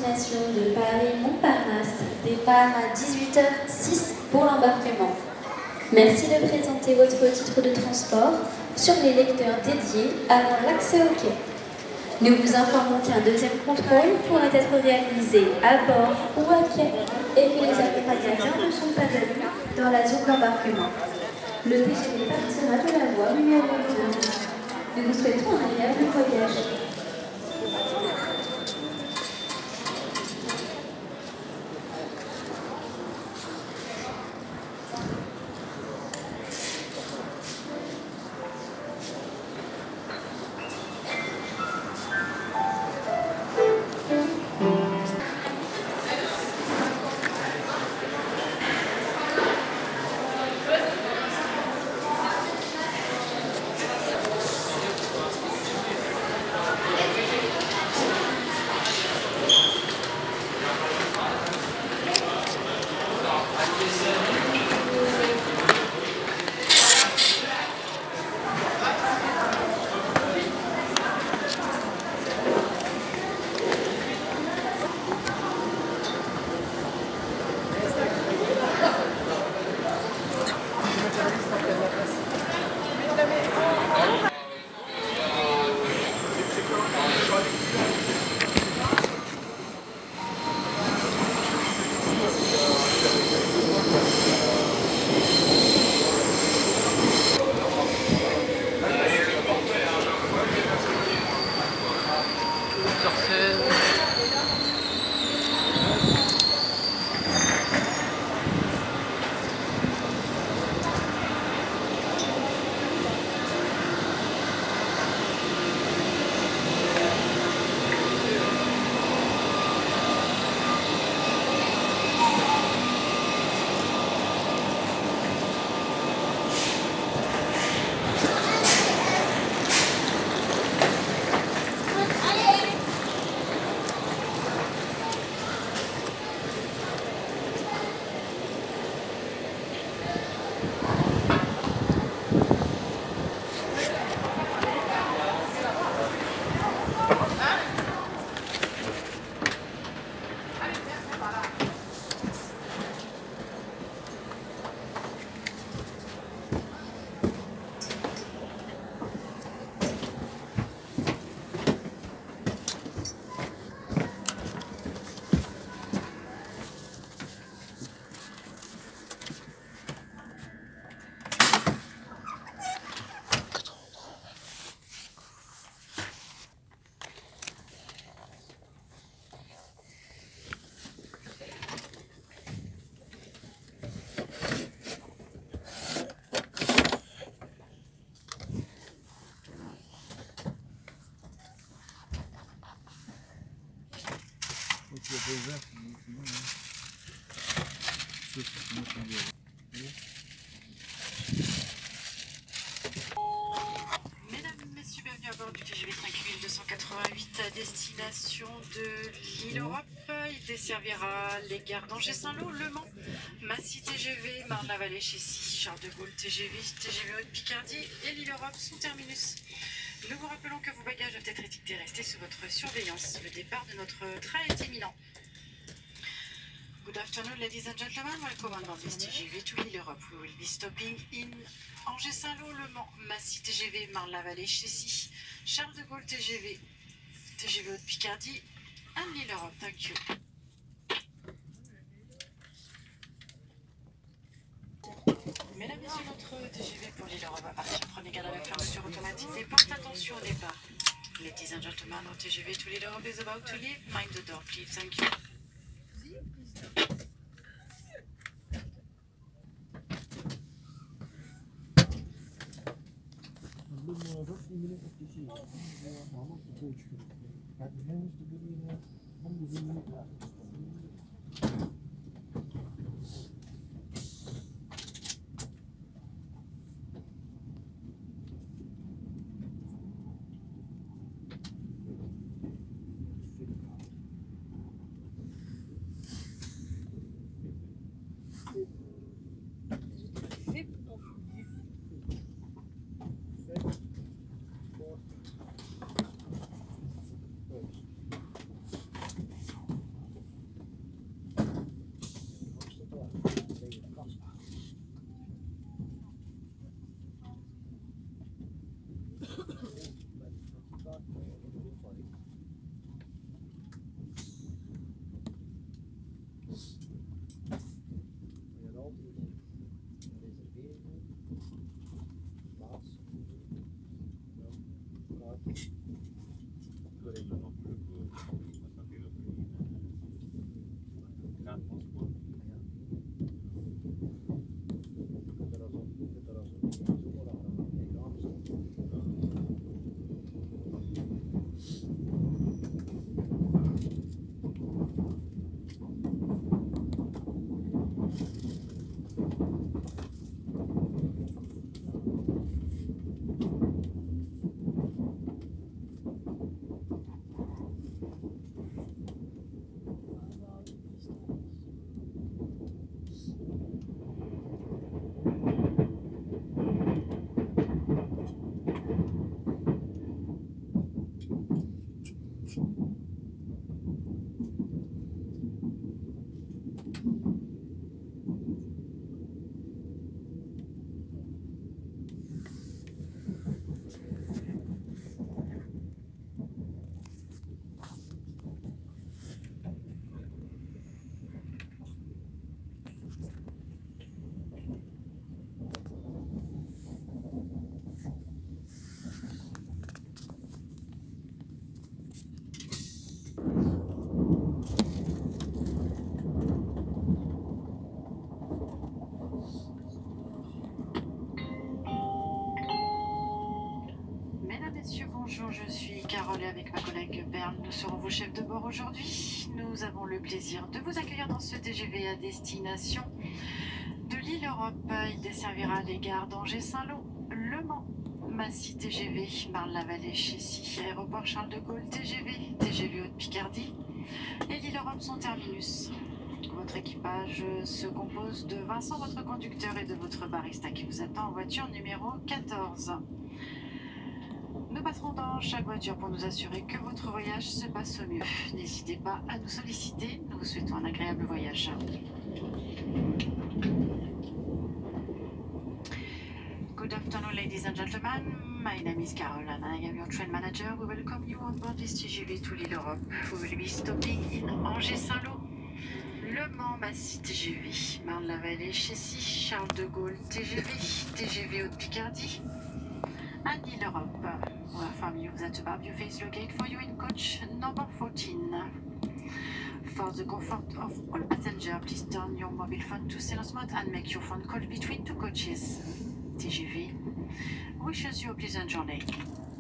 destination de Paris-Montparnasse, départ à 18h06 pour l'embarquement. Merci de présenter votre titre de transport sur les lecteurs dédiés avant l'accès au quai. Nous vous informons qu'un deuxième contrôle pourra être réalisé à bord ou à quai et que les accompagnateurs ne sont pas admis dans la zone d'embarquement. Le TGV partira de la voie numéro 2. Nous vous souhaitons un agréable voyage. Mesdames, Messieurs, bienvenue à bord du TGV 5288 à destination de l'île Europe. Il desservira les gares d'Angers-Saint-Lô, Le Mans, Massy TGV, Marne-la-Vallée, Chessy, Charles de Gaulle TGV, TGV Haute-Picardie et l'île Europe sont terminus. Nous vous rappelons que vos bagages doivent être étiquetés et rester sous votre surveillance. Le départ de notre train est imminent. Good afternoon, ladies and gentlemen. Welcome on board this TGV to Lille Europe. We will be stopping in Angers-Saint-Lô, Le Mans, Massy TGV, Marne-la-Vallée, Chessy, Charles de Gaulle TGV, TGV Haute-Picardie, and Lille Europe. Thank you. Mesdames, Messieurs, notre TGV pour l'île Europe va partir. Prenez garde à la fermeture automatique des portes. Attention au départ. Ladies and gentlemen, our TGV to Lille Europe is about to leave. Mind the door, please. Thank you. messieurs, bonjour, je suis Carole et avec ma collègue Perle, nous serons vos chefs de bord aujourd'hui. Nous avons le plaisir de vous accueillir dans ce TGV à destination de l'île Europe. Il desservira les gares d'Angers-Saint-Lô, Le Mans, Massy TGV, Marne-la-Vallée, Chessy, Aéroport Charles de Gaulle TGV, TGV Haute-Picardie et l'île Europe son terminus. Votre équipage se compose de Vincent, votre conducteur, et de votre barista qui vous attend en voiture numéro 14. Nous passerons dans chaque voiture pour nous assurer que votre voyage se passe au mieux. N'hésitez pas à nous solliciter. Nous vous souhaitons un agréable voyage. Good afternoon, ladies and gentlemen. My name is Carol and I am your train manager. We welcome you on board this TGV to l'île Europe. We will be stopping in Angers-Saint-Lô, Le Mans, Massy TGV, Marne-la-Vallée, Chessy, Charles de Gaulle TGV, TGV Haute-Picardie, and l'île Europe. We inform you that the barbecue face locate for you in coach number 14. For the comfort of all passengers, please turn your mobile phone to silence mode and make your phone call between two coaches. TGV wishes you a pleasant journey.